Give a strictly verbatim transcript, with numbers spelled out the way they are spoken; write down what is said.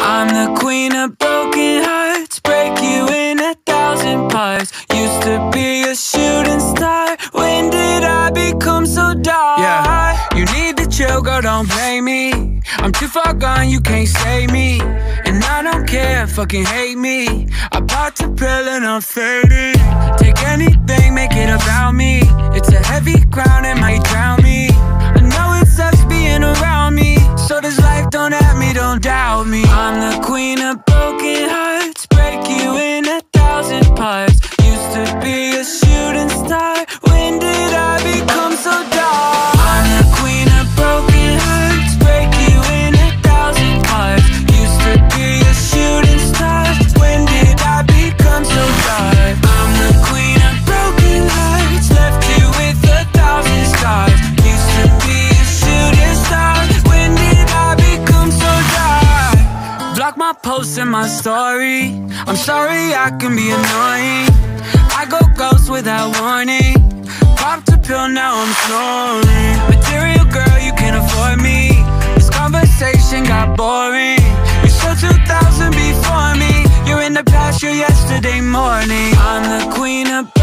I'm the queen of broken hearts, break you in a thousand parts. Used to be a shooting star, when did I become so dark? Yeah, you need to chill, girl, don't blame me. I'm too far gone, you can't save me. And I don't care, fucking hate me. I bought the pill and I'm faded. Take anything, make it about me. It's a heavy crown, it might drown me. I know it sucks being around me, so this life don't at me, don't doubt me. I'm the queen of broken hearts, break you in a thousand parts. Used to be a shooting star, when did I become so dark? I'm the queen of broken hearts, break you in a thousand parts. Used to be a shooting star, when did I become so dark? I'm the queen of broken hearts, left you with a thousand scars. Used to be a shooting star, when did I become so dark? Block my posts and my story, I'm sorry I can be annoying. I go ghost without warning, popped a pill, now I'm snoring. Material girl, you can't afford me, this conversation got boring. You're so two thousand before me, you're in the past, you're yesterday morning. I'm the queen of